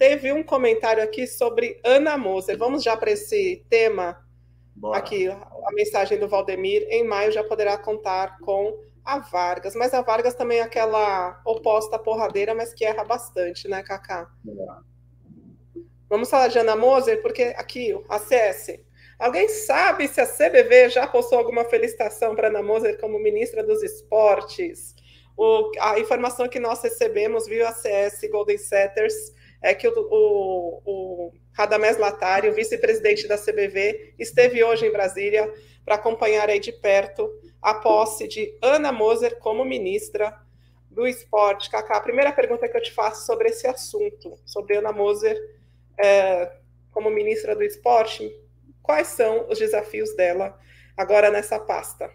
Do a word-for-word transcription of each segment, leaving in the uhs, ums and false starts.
teve um comentário aqui sobre Ana Moser. Vamos já para esse tema? Bora. Aqui, a mensagem do Valdemir. Em maio já poderá contar com a Vargas. Mas a Vargas também é aquela oposta porradeira, mas que erra bastante, né, Cacá? É. Vamos falar de Ana Moser, porque aqui, a C S... Alguém sabe se a C B V já postou alguma felicitação para Ana Moser como ministra dos esportes? O, a informação que nós recebemos via a C S Golden Setters é que o, o, o Radamés Latari, o vice-presidente da C B V, esteve hoje em Brasília para acompanhar aí de perto a posse de Ana Moser como ministra do esporte. Cacá, a primeira pergunta que eu te faço sobre esse assunto, sobre Ana Moser é, como ministra do esporte, quais são os desafios dela agora nessa pasta?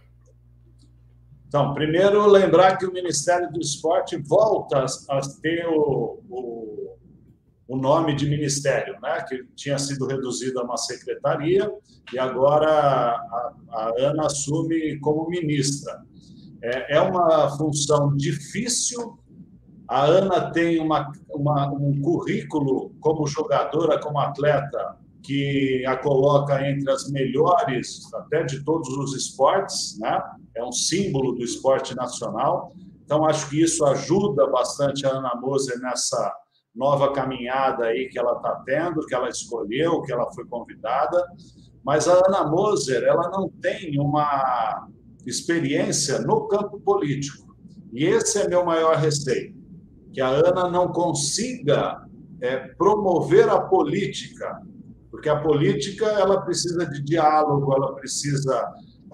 Então, primeiro, lembrar que o Ministério do Esporte volta a ter o, o, o nome de ministério, né? Que tinha sido reduzido a uma secretaria, e agora a, a Ana assume como ministra. É, é uma função difícil. A Ana tem uma, uma, um currículo como jogadora, como atleta, que a coloca entre as melhores até de todos os esportes, né? É um símbolo do esporte nacional. Então, acho que isso ajuda bastante a Ana Moser nessa nova caminhada aí que ela está tendo, que ela escolheu, que ela foi convidada. Mas a Ana Moser, ela não tem uma experiência no campo político. E esse é meu maior receio, que a Ana não consiga é, promover a política, porque a política ela precisa de diálogo, ela precisa,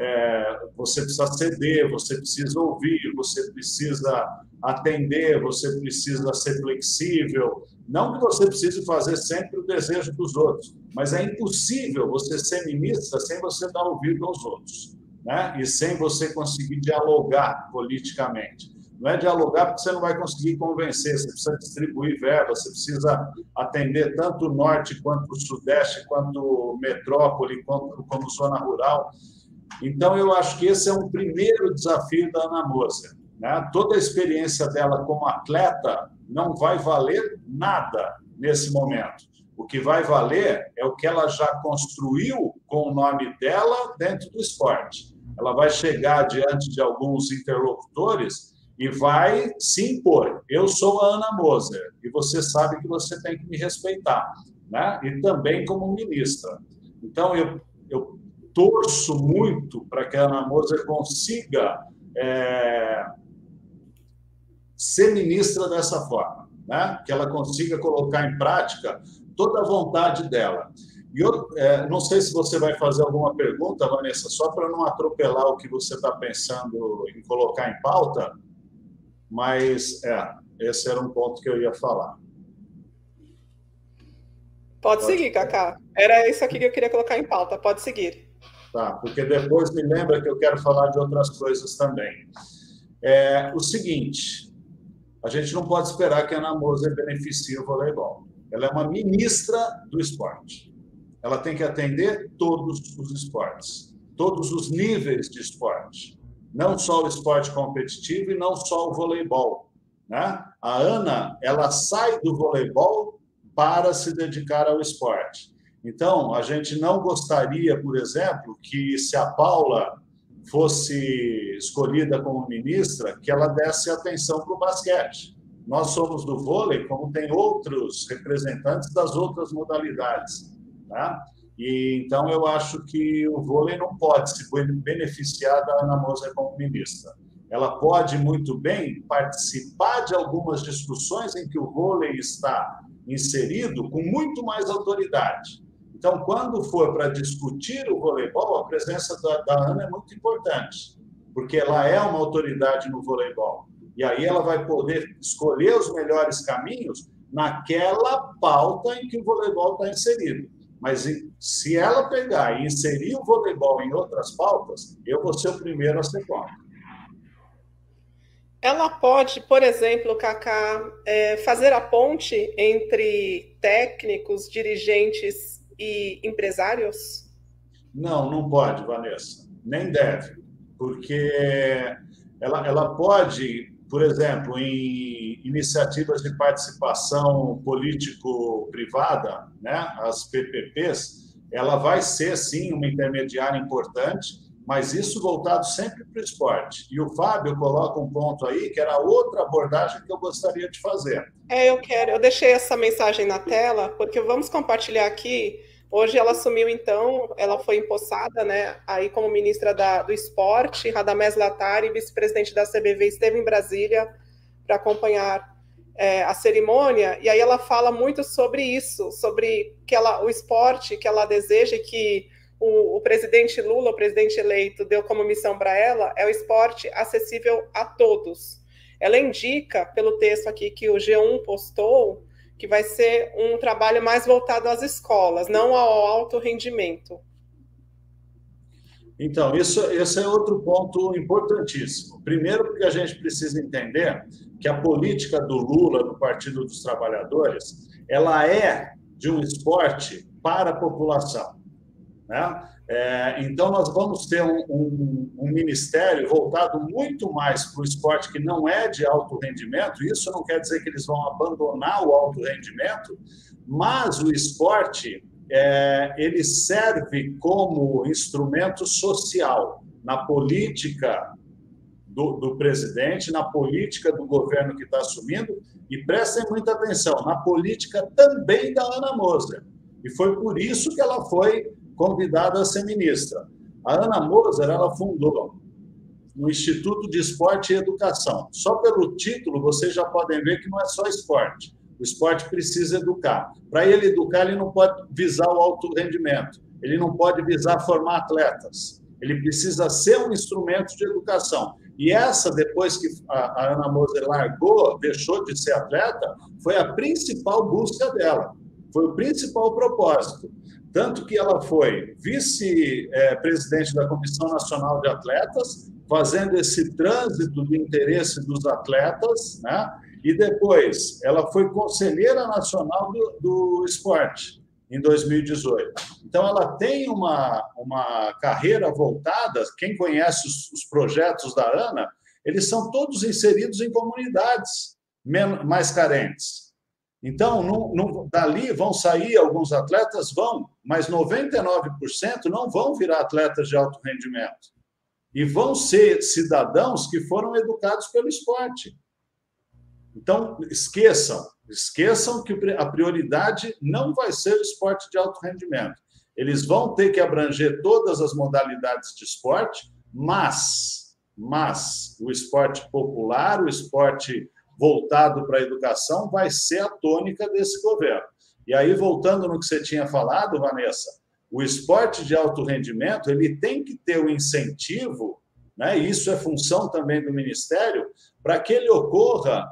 é, você precisa ceder, você precisa ouvir, você precisa atender, você precisa ser flexível. Não que você precise fazer sempre o desejo dos outros, mas é impossível você ser ministra sem você dar ouvido aos outros, né? E sem você conseguir dialogar politicamente. Não é dialogar porque você não vai conseguir convencer, você precisa distribuir verba, você precisa atender tanto o norte, quanto o sudeste, quanto metrópole, quanto como zona rural. Então, eu acho que esse é um primeiro desafio da Ana Moser, né? Toda a experiência dela como atleta não vai valer nada nesse momento. O que vai valer é o que ela já construiu com o nome dela dentro do esporte. Ela vai chegar diante de alguns interlocutores e vai se impor. Eu sou a Ana Moser e você sabe que você tem que me respeitar, né? E também como ministra. Então, eu, eu torço muito para que a Ana Moser consiga é, ser ministra dessa forma, né? Que ela consiga colocar em prática toda a vontade dela. E eu é, não sei se você vai fazer alguma pergunta, Vanessa, só para não atropelar o que você está pensando em colocar em pauta, mas é, esse era um ponto que eu ia falar. Pode, Pode seguir, Cacá. Era isso aqui que eu queria colocar em pauta. Pode seguir. Tá, porque depois me lembra que eu quero falar de outras coisas também. É o seguinte, a gente não pode esperar que a Ana Moser beneficie o voleibol. Ela é uma ministra do esporte. Ela tem que atender todos os esportes, todos os níveis de esporte. Não só o esporte competitivo e não só o voleibol, né? A Ana, ela sai do voleibol para se dedicar ao esporte. Então, a gente não gostaria, por exemplo, que se a Paula fosse escolhida como ministra, que ela desse atenção para o basquete. Nós somos do vôlei, como tem outros representantes das outras modalidades, né? E, então, eu acho que o vôlei não pode se beneficiar da Ana Moser como ministra. Ela pode, muito bem, participar de algumas discussões em que o vôlei está inserido com muito mais autoridade. Então, quando for para discutir o voleibol, a presença da, da Ana é muito importante, porque ela é uma autoridade no voleibol. E aí ela vai poder escolher os melhores caminhos naquela pauta em que o voleibol está inserido. Mas se ela pegar e inserir o voleibol em outras pautas, eu vou ser o primeiro a ser contra. Ela pode, por exemplo, Cacá, é, fazer a ponte entre técnicos, dirigentes e empresários? Não, não pode, Vanessa. Nem deve. Porque ela, ela pode, por exemplo, em iniciativas de participação político-privada, né, as P P Ps, ela vai ser, sim, uma intermediária importante, mas isso voltado sempre para o esporte. E o Fábio coloca um ponto aí, que era outra abordagem que eu gostaria de fazer. É, eu quero. Eu deixei essa mensagem na tela, porque vamos compartilhar aqui. Hoje ela assumiu, então, ela foi empossada, né, aí como ministra da, do esporte. Radamés Latari, vice-presidente da C B V, esteve em Brasília para acompanhar é, a cerimônia, e aí ela fala muito sobre isso, sobre que ela, o esporte que ela deseja, que o, o presidente Lula, o presidente eleito, deu como missão para ela, é o esporte acessível a todos. Ela indica, pelo texto aqui que o G um postou, que vai ser um trabalho mais voltado às escolas, não ao alto rendimento. Então, isso, esse é outro ponto importantíssimo. Primeiro, porque a gente precisa entender que a política do Lula, do Partido dos Trabalhadores, ela é de um esporte para a população, né? É, então, nós vamos ter um, um, um ministério voltado muito mais para o esporte que não é de alto rendimento. Isso não quer dizer que eles vão abandonar o alto rendimento, mas o esporte é, ele serve como instrumento social na política do, do presidente, na política do governo que está assumindo, e prestem muita atenção, na política também da Ana Moser. E foi por isso que ela foi convidada a ser ministra. A Ana Moser, ela fundou o Instituto de Esporte e Educação. Só pelo título, vocês já podem ver que não é só esporte. O esporte precisa educar. Para ele educar, ele não pode visar o alto rendimento. Ele não pode visar formar atletas. Ele precisa ser um instrumento de educação. E essa, depois que a Ana Moser largou, deixou de ser atleta, foi a principal busca dela. Foi o principal propósito. Tanto que ela foi vice-presidente da Comissão Nacional de Atletas, fazendo esse trânsito de interesse dos atletas, né? E depois ela foi conselheira nacional do, do esporte, em dois mil e dezoito. Então, ela tem uma, uma carreira voltada, quem conhece os, os projetos da Ana, eles são todos inseridos em comunidades mais carentes. Então, não, não, dali vão sair alguns atletas, vão, mas noventa e nove por cento não vão virar atletas de alto rendimento. E vão ser cidadãos que foram educados pelo esporte. Então, esqueçam, esqueçam que a prioridade não vai ser o esporte de alto rendimento. Eles vão ter que abranger todas as modalidades de esporte, mas, mas o esporte popular, o esporte voltado para a educação, vai ser a tônica desse governo. E aí, voltando no que você tinha falado, Vanessa, o esporte de alto rendimento, ele tem que ter o incentivo, né? Isso é função também do Ministério, para que ele ocorra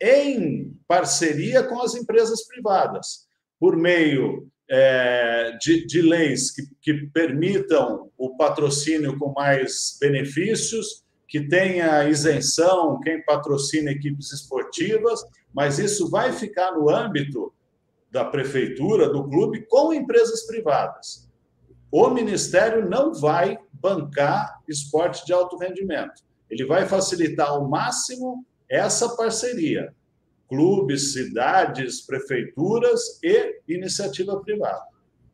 em parceria com as empresas privadas, por meio é, de, de leis que, que permitam o patrocínio com mais benefícios, que tenha isenção quem patrocina equipes esportivas, mas isso vai ficar no âmbito da prefeitura, do clube, com empresas privadas. O Ministério não vai bancar esporte de alto rendimento. Ele vai facilitar ao máximo essa parceria. Clubes, cidades, prefeituras e iniciativa privada.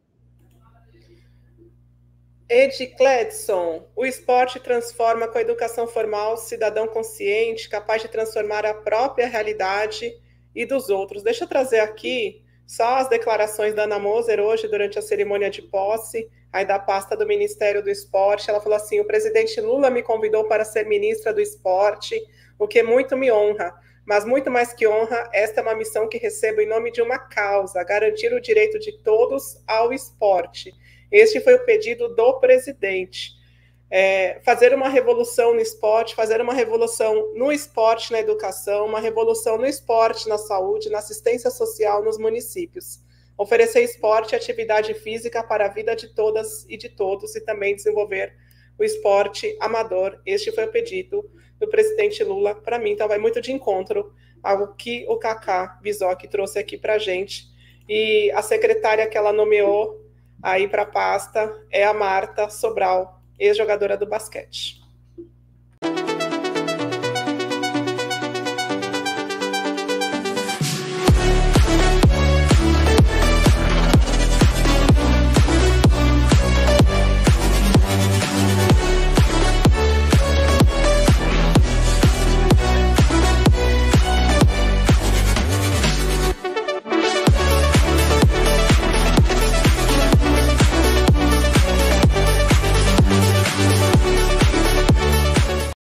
Ed Cledson, o esporte transforma com a educação formal cidadão consciente, capaz de transformar a própria realidade e dos outros. Deixa eu trazer aqui só as declarações da Ana Moser hoje, durante a cerimônia de posse, aí da pasta do Ministério do Esporte. Ela falou assim: o presidente Lula me convidou para ser ministra do esporte, o que muito me honra. Mas muito mais que honra, esta é uma missão que recebo em nome de uma causa, garantir o direito de todos ao esporte. Este foi o pedido do presidente. É, fazer uma revolução no esporte, fazer uma revolução no esporte, na educação, uma revolução no esporte, na saúde, na assistência social nos municípios. Oferecer esporte e atividade física para a vida de todas e de todos e também desenvolver o esporte amador. Este foi o pedido do presidente Lula. Para mim, então, vai muito de encontro ao que o Cacá Bisoc trouxe aqui para a gente. E a secretária que ela nomeou aí para a pasta é a Marta Sobral, ex-jogadora do basquete.